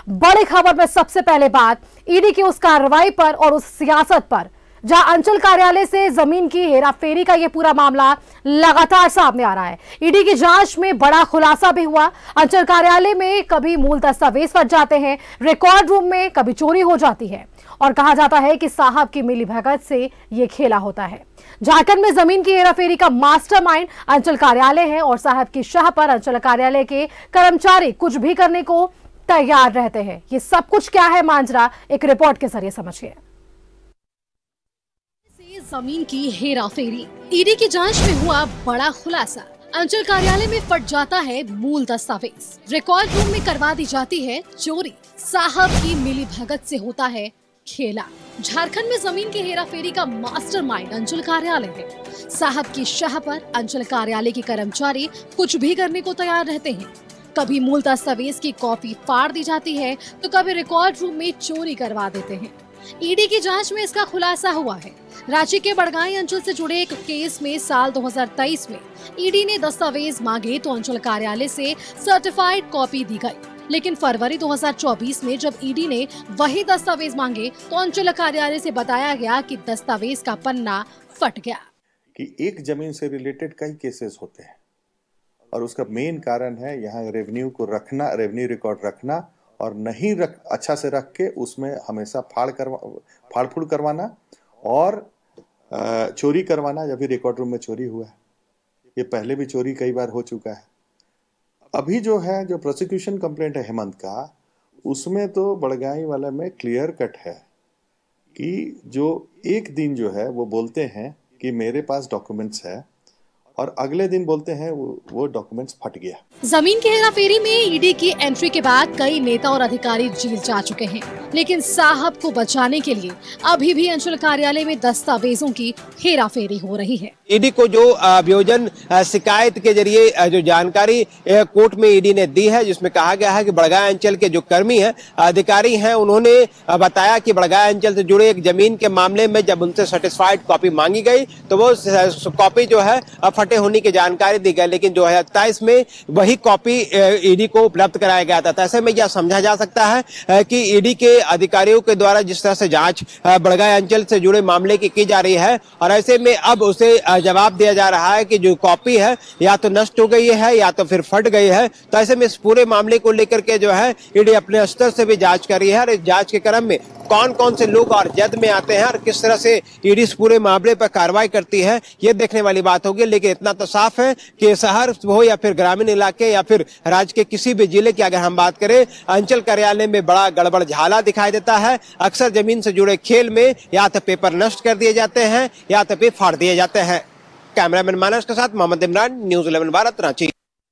बड़ी खबर में सबसे पहले बात ईडी की उस कार्रवाई पर और उस सियासत पर जहां अंचल कार्यालय से जमीन की हेराफेरी का यह पूरा मामला लगातार सामने आ रहा है। ईडी की जांच में बड़ा खुलासा भी हुआ। अंचल कार्यालय में कभी मूल दस्तावेज फट जाते हैं, रिकॉर्ड रूम में कभी चोरी हो जाती है और कहा जाता है कि साहब की मिलीभगत से यह खेला होता है। झारखंड में जमीन की हेराफेरी का मास्टरमाइंड अंचल कार्यालय है और साहब की शाह पर अंचल कार्यालय के कर्मचारी कुछ भी करने को तैयार रहते हैं। ये सब कुछ क्या है मांजरा, एक रिपोर्ट के जरिए समझिए। जमीन की हेराफेरी, ईडी की जांच में हुआ बड़ा खुलासा। अंचल कार्यालय में फट जाता है मूल दस्तावेज, रिकॉर्ड रूम में करवा दी जाती है चोरी, साहब की मिलीभगत से होता है खेला। झारखंड में जमीन की हेराफेरी का मास्टरमाइंड अंचल कार्यालय है। साहब की शाह पर अंचल कार्यालय के कर्मचारी कुछ भी करने को तैयार रहते हैं। कभी मूल दस्तावेज की कॉपी फाड़ दी जाती है तो कभी रिकॉर्ड रूम में चोरी करवा देते हैं। ईडी की जांच में इसका खुलासा हुआ है। रांची के बड़गाई अंचल से जुड़े एक केस में साल 2023 में ईडी ने दस्तावेज मांगे तो अंचल कार्यालय से सर्टिफाइड कॉपी दी गई, लेकिन फरवरी 2024 में जब ईडी ने वही दस्तावेज मांगे तो अंचल कार्यालय से बताया गया कि दस्तावेज का पन्ना फट गया। कि एक जमीन से रिलेटेड कई केसेस होते हैं और उसका मेन कारण है यहाँ रेवेन्यू को रखना, रेवेन्यू रिकॉर्ड रखना और नहीं अच्छा से रख के उसमें हमेशा फाड़ फूड़ करवाना और चोरी करवाना। जब भी रिकॉर्ड रूम में चोरी हुआ है, ये पहले भी चोरी कई बार हो चुका है। अभी जो है जो प्रोसिक्यूशन कंप्लेंट है हेमंत का, उसमें तो बड़गाई वाले में क्लियर कट है कि जो एक दिन जो है वो बोलते हैं कि मेरे पास डॉक्यूमेंट्स है और अगले दिन बोलते हैं वो डॉक्यूमेंट्स फट गया। जमीन की हेराफेरी में ईडी की एंट्री के बाद कई नेता और अधिकारी जेल जा चुके हैं, लेकिन साहब को बचाने के लिए अभी भी अंचल कार्यालय में दस्तावेजों की हेराफेरी हो रही है। ईडी को जो अभियोजन शिकायत के जरिए जो जानकारी कोर्ट में ईडी ने दी है, जिसमें कहा गया है कि बड़गाई अंचल के जो कर्मी हैं, अधिकारी हैं, उन्होंने बताया कि बड़गाई अंचल से जुड़े एक जमीन के मामले में जब उनसे सर्टिफाइड कॉपी मांगी गई तो वो कॉपी जो है फटे होने की जानकारी दी गई, लेकिन 2027 में वही कॉपी ईडी को उपलब्ध कराया गया था। ऐसे में यह समझा जा सकता है कि ईडी के अधिकारियों के द्वारा जिस तरह से जांच बड़गाई अंचल से जुड़े मामले की जा रही है और ऐसे में अब उसे जवाब दिया जा रहा है कि जो कॉपी है या तो नष्ट हो गई है या तो फिर फट गई है। तो ऐसे में इस पूरे मामले को लेकर के जो है ईडी अपने स्तर से भी जांच कर रही है और इस जांच के क्रम में कौन कौन से लोग और जद में आते हैं और किस तरह से ईडी इस पूरे मामले पर कार्रवाई करती है, ये देखने वाली बात होगी। लेकिन इतना तो साफ है कि शहर हो या फिर ग्रामीण इलाके या फिर राज्य के किसी भी जिले की अगर हम बात करें, अंचल कार्यालय में बड़ा गड़बड़ झाला दिखाई देता है। अक्सर जमीन से जुड़े खेल में या तो पेपर नष्ट कर दिए जाते हैं या तो फिर फाड़ दिए जाते हैं। कैमरामैन मानस के साथ मोहम्मद इमरान, न्यूज़ 11 भारत, रांची।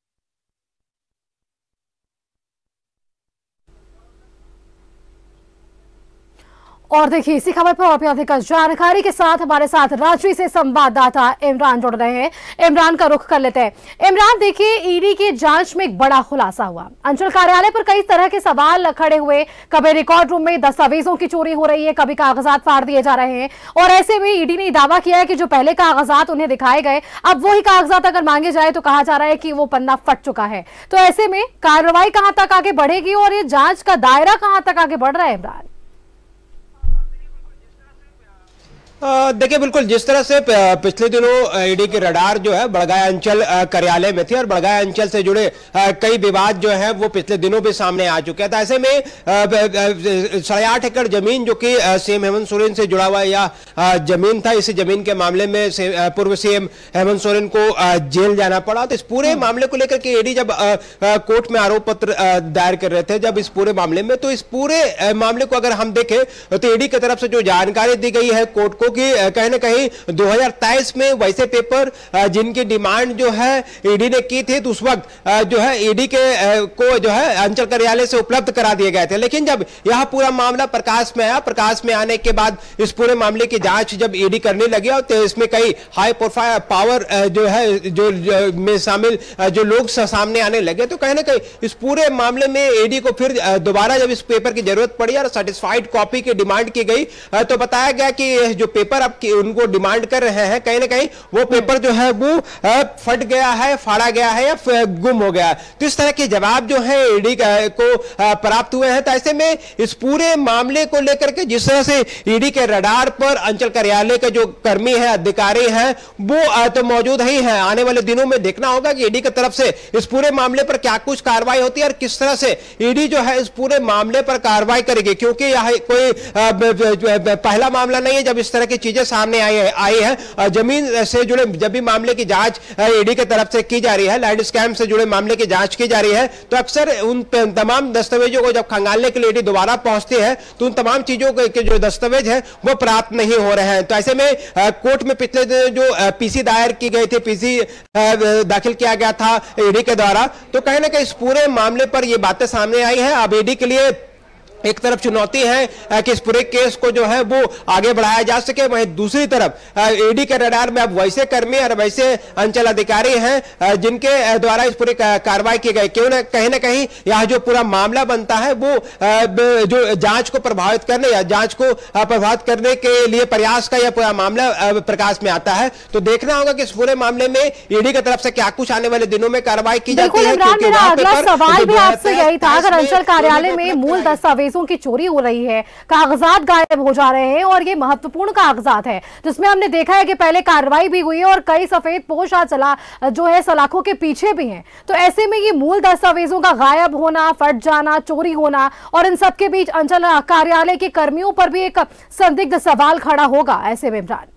और देखिए इसी खबर पर और भी अधिक जानकारी के साथ हमारे साथ रांची से संवाददाता इमरान जुड़ रहे हैं। इमरान का रुख कर लेते हैं। इमरान, देखिए ईडी की जांच में एक बड़ा खुलासा हुआ। अंचल कार्यालय पर कई तरह के सवाल खड़े हुए, कभी रिकॉर्ड रूम में दस्तावेजों की चोरी हो रही है, कभी कागजात फाड़ दिए जा रहे हैं और ऐसे में ईडी ने दावा किया है कि जो पहले कागजात उन्हें दिखाए गए, अब वही कागजात अगर मांगे जाए तो कहा जा रहा है कि वो पन्ना फट चुका है। तो ऐसे में कार्रवाई कहां तक आगे बढ़ेगी और ये जांच का दायरा कहां तक आगे बढ़ रहा है इमरान? देखिए, बिल्कुल जिस तरह से पिछले दिनों ईडी की रडार जो है बड़गाई अंचल कार्यालय में थी और बड़गाई अंचल से जुड़े कई विवाद जो है वो पिछले दिनों भी सामने आ चुके हैं। तो ऐसे में 8.5 एकड़ जमीन जो कि सीएम हेमंत सोरेन से जुड़ा हुआ या जमीन था, इसी जमीन के मामले में पूर्व सीएम हेमंत सोरेन को जेल जाना पड़ा। तो इस पूरे मामले को लेकर के ईडी जब कोर्ट में आरोप पत्र दायर कर रहे थे जब इस पूरे मामले में, तो इस पूरे मामले को अगर हम देखें तो ईडी की तरफ से जो जानकारी दी गई है कोर्ट को कि कहीं ना कहीं 2023 में वैसे पेपर जिनकी डिमांड जो है ईडी ने की थी, तो उस वक्त जो है ईडी के को जो है अंचल कार्यालय से उपलब्ध करा दिए गए थे। लेकिन जब यह पूरा मामला प्रकाश में आया, प्रकाश में आने के बाद इस पूरे मामले की जांच जब ईडी करने लगी तो इसमें कई हाई प्रोफाइल पावर जो है जो में शामिल जो लोग सामने आने लगे, तो कहीं ना कहीं इस पूरे मामले में ईडी को फिर दोबारा जब इस पेपर की जरूरत पड़ी और सर्टिफाइड कॉपी की डिमांड की गई तो बताया गया कि जो पेपर अब उनको डिमांड कर रहे हैं, कहीं ना कहीं वो पेपर जो है वो फट गया है, फाड़ा गया है या गुम हो गया। तो इस तरह के जवाब जो है ईडी को प्राप्त हुए हैं। तो ऐसे में इस पूरे मामले को लेकर के जिस तरह से ईडी के रडार पर अंचल कार्यालय के जो कर्मी है, अधिकारी हैं, वो तो मौजूद ही है। आने वाले दिनों में देखना होगा कि ईडी की तरफ से इस पूरे मामले पर क्या कुछ कार्रवाई होती है और किस तरह से ईडी जो है इस पूरे मामले पर कार्रवाई करेगी, क्योंकि यह कोई पहला मामला नहीं है जब इस तरह की चीजें सामने आई है। जमीन से जुड़े जब भी मामले की जांच ईडी की तरफ से की जा रही है, लैंड स्कैम से जुड़े मामले की जांच की जा रही है, तो अक्सर उन तमाम दस्तावेजों को जब खंगालने के लिए ईडी दोबारा पहुंचती है तो उन तमाम चीजों के जो दस्तावेज है वो प्राप्त नहीं हो रहे हैं। तो ऐसे में कोर्ट में पिछले दिन जो पीसी दायर की गई थी, पीसी दाखिल किया गया था ईडी के द्वारा, तो कहीं ना कहीं इस पूरे मामले पर ये बातें सामने आई है। अब ईडी के लिए एक तरफ चुनौती है कि इस पूरे केस को जो है वो आगे बढ़ाया जा सके, वहीं दूसरी तरफ ईडी के रडार में अब वैसे कर्मी और वैसे अंचल अधिकारी हैं जिनके द्वारा इस पूरी कार्रवाई की गई। क्यों कहीं ना कहीं यह जो पूरा मामला बनता है वो जो जांच को प्रभावित करने या जांच को प्रभावित करने के लिए प्रयास का यह पूरा मामला प्रकाश में आता है। तो देखना होगा कि इस पूरे मामले में ईडी की तरफ से क्या कुछ आने वाले दिनों में कार्रवाई की जाती है। मेरा अगला सवाल भी आपसे यही था, अगर अंचल कार्यालय में मूल दस्तावेजों की चोरी हो रही है, कागजात गायब हो जा रहे हैं और ये महत्वपूर्ण कागजात है जिसमें हमने देखा है कि पहले कार्रवाई भी हुई है और कई सफेद पोश चला जो है सलाखों के पीछे भी हैं, तो ऐसे में ये मूल दस्तावेजों का गायब होना, फट जाना, चोरी होना और इन सबके बीच अंचल कार्यालय के कर्मियों पर भी एक संदिग्ध सवाल खड़ा होगा। ऐसे में इमरान,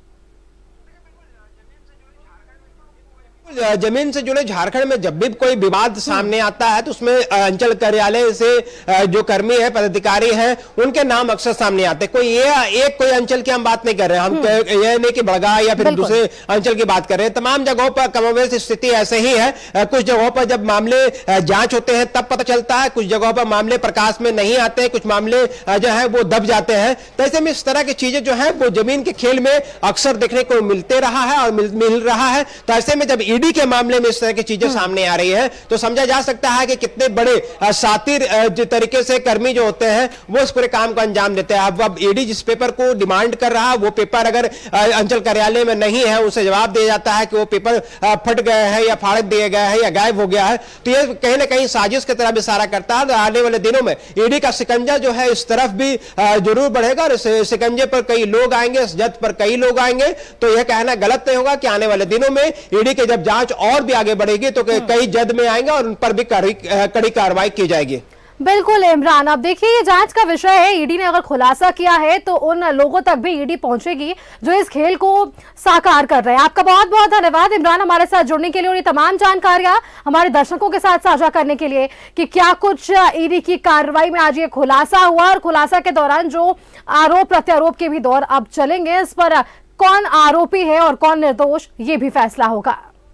जमीन से जुड़े झारखंड में जब भी कोई विवाद सामने आता है तो उसमें अंचल कार्यालय से जो कर्मी है, पदाधिकारी हैं, उनके नाम अक्सर सामने आते हैं। कोई अंचल की हम बात नहीं कर रहे हैं, हम ये नहीं कि बड़गा या फिर दूसरे अंचल की बात कर रहे हैं। तमाम जगहों पर कमोबेश स्थिति ऐसे ही है। कुछ जगहों पर जब मामले जांच होते हैं तब पता चलता है, कुछ जगहों पर मामले प्रकाश में नहीं आते हैं, कुछ मामले जो है वो दब जाते हैं। तो ऐसे में इस तरह की चीजें जो है वो जमीन के खेल में अक्सर देखने को मिलते रहा है और मिल रहा है। तो ऐसे में जब ईडी के मामले में इस तरह की चीजें सामने आ रही है तो समझा जा सकता है कि कितने बड़े शातिर तरीके से कर्मी जो होते हैं वो इस पूरे काम को अंजाम देते हैं। अब ईडी जिस पेपर को डिमांड कर रहा है वो पेपर अगर अंचल कार्यालय में नहीं है, उसे जवाब दिया जाता है कि वो पेपर फट गए हैं या फाड़ दिए गए हैं या गायब हो गया है, तो ये कहीं ना कहीं साजिश की तरफ इशारा करता है। आने वाले दिनों में ईडी का शिकंजा जो है इस तरफ भी जरूर बढ़ेगा और इस शिकंजे पर कई लोग आएंगे, इस जद पर कई लोग आएंगे। तो यह कहना गलत नहीं होगा कि आने वाले दिनों में ईडी की जब जांच और भी आगे बढ़ेगी तो कई जद में आएंगे और उन पर भी कड़ी कार्रवाई की जाएगी। बिल्कुल इमरान, अब देखिए ये जांच का विषय है, ईडी ने अगर खुलासा किया है तो उन लोगों तक भी ईडी पहुंचेगी जो इस खेल को साकार कर रहे हैं। आपका बहुत बहुत धन्यवाद इमरान, हमारे साथ जुड़ने के लिए और ये तमाम जानकारियां हमारे दर्शकों के साथ साझा करने के लिए कि क्या कुछ ईडी की कार्रवाई में आज ये खुलासा हुआ और खुलासा के दौरान जो आरोप प्रत्यारोप के भी दौर अब चलेंगे, इस पर कौन आरोपी है और कौन निर्दोष ये भी फैसला होगा।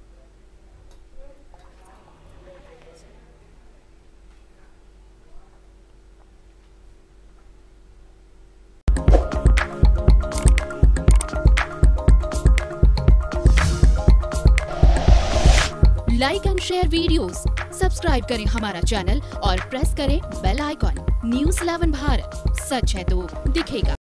Like and share videos, subscribe करें हमारा चैनल और प्रेस करें बेल आइकॉन। न्यूज़ 11 भारत, सच है तो दिखेगा।